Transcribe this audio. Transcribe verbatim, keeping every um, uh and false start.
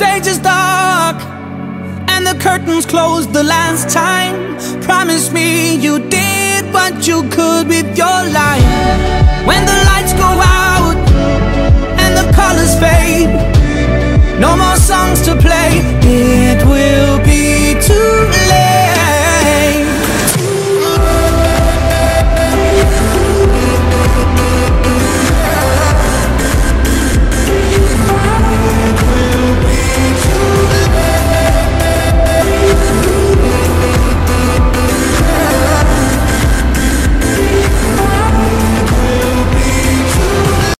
stage is dark and the curtains closed the last time. Promise me you did what you could with your life.